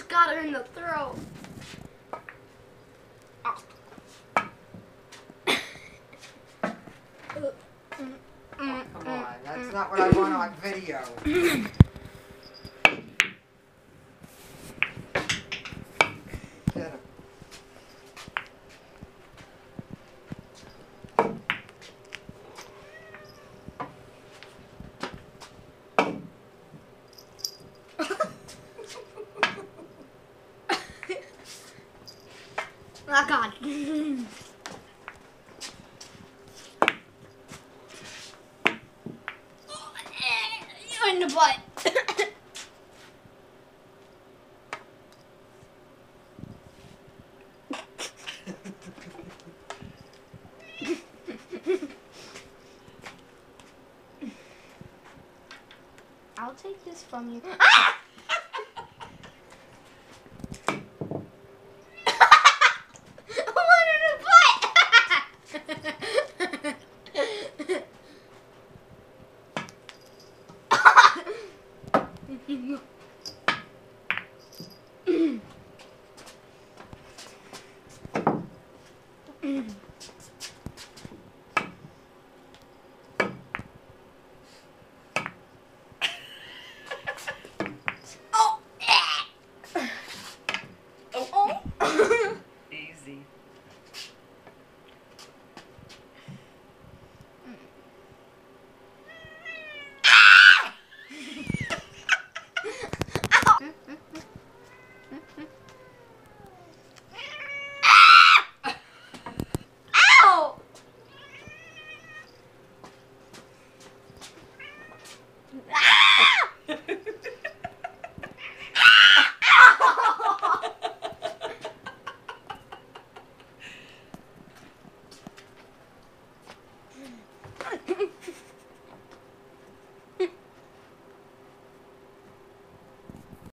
got her in the throat. Oh, come on, that's not what I want on video. Get him. Oh God. You're in the butt. I'll take this from you. Ah! One in the butt.